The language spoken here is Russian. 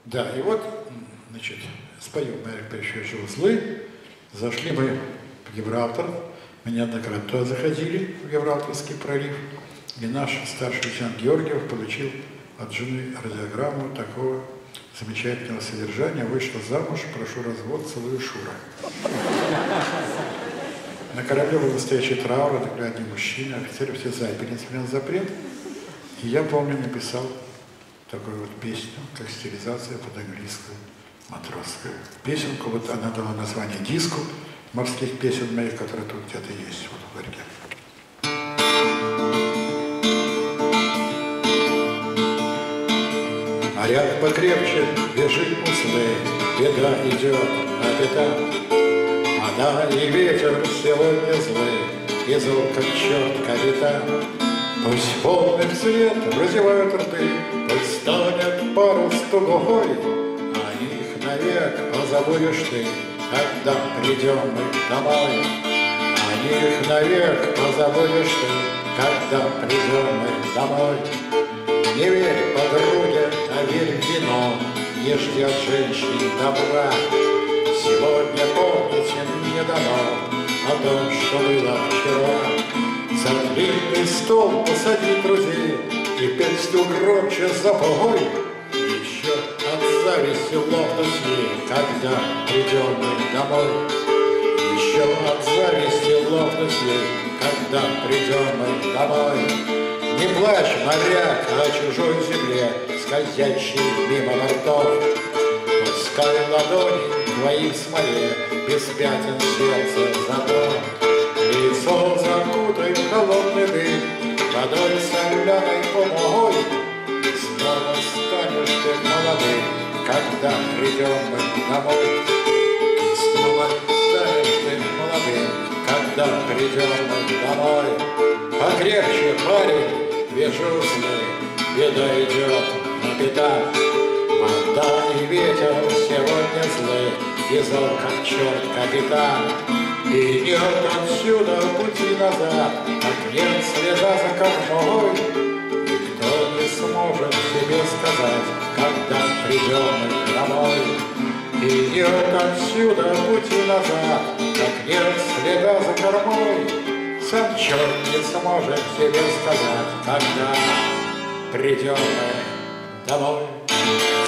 Да, и вот, значит, споем «Марик перещечил узлы». Зашли мы в Гибралтар. Мы неоднократно туда заходили, в Гибралтарский пролив. И наш старший лейтенант Георгиев получил от жены радиограмму такого замечательного содержания: вышла замуж, прошу развод, целую Шура. На корабле был настоящий траур, это были одни мужчины, офицеры все запили, несмотря на запрет. И я, помню, написал такую вот песню, как стилизация под английскую, матросскую. Песенку, вот она дала название диску морских песен моих, которые тут где-то есть, вот в ларьке. Моряк покрепче, бежит узлы, беда идет, капитан. Вода и ветер сегодня злы, и зол как черт капитан. Пусть полный цвет разевают рты, пусть станет парус тугой, о них навек позабудешь ты, когда придем мы домой. О них навек позабудешь ты, когда придем мы домой. Не верь подруге, а верь в вино, не жди от женщин добра. Сегодня помнить им не дано о том, что было вчера. За длинный стол посади друзей и песню громче запой. Еще от зависти лопнуть ей, когда придем мы домой. Еще от зависти лопнуть ей, когда придем мы домой. Не плачь, моряк, о чужой земле, скользящей мимо бортов. Пускай ладони твои в смоле, без пятен сердца задор. Лицо закутай в холодный дым, водой соленой помогой. Снова станешь ты молодым, когда придем мы домой. Снова станешь ты молодым, когда придем мы домой. Покрепче, парень, вижу сны, беда идет на беда. Вода и ветер сегодня злы, и зол как черт капитан. И нет отсюда пути назад, как нет следа за кормой. Никто не сможет тебе сказать, когда придем мы домой. И нет отсюда пути назад, как нет следа за кормой. Сам черт не сможет тебе сказать, когда придем мы домой.